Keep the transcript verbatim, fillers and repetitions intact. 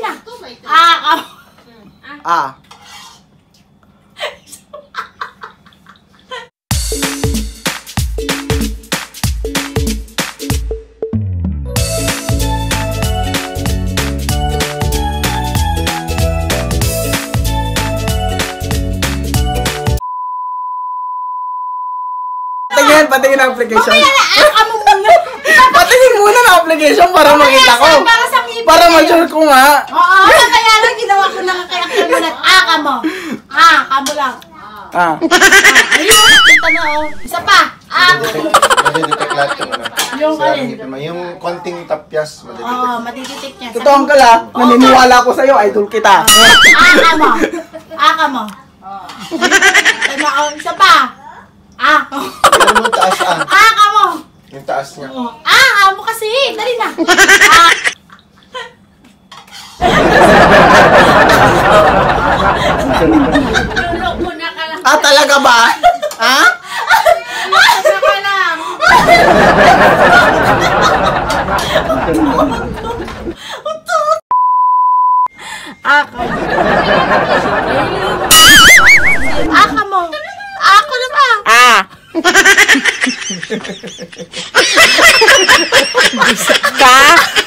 na. Ah, ah. Ah. Patingin, patingin ang application. Mamaya na, ah, mo muna. Patingin muna ng application para makita ko. Para sa ngipin. Para ma-sure ko nga. Oo, kaya lang ginawa ko na kaya kamulat. Ah, kamo. Ah, kamo lang. Ah. Ayun, kita na oh. Isa pa. Ah, Madidetect lahat yung ano. Yung Sa alin? ngipin mo. Yung konting tapyas, madidetect. oo, matititik niya. Totoong ka lang, naniniwala ko sa'yo, idol kita. Ah, kamo. Ah, kamo. Ano, oh, isa pa. Ah. Ano mo taas ah? Ah, kamo. Yung taas niya. Ah, kamo kasi. Dali na. Ah. Lulok mo na ka lang. Ah, talaga ba? Ha? Ano ka lang? Ako. Ako mo. Ako na ba? Ah. Ka?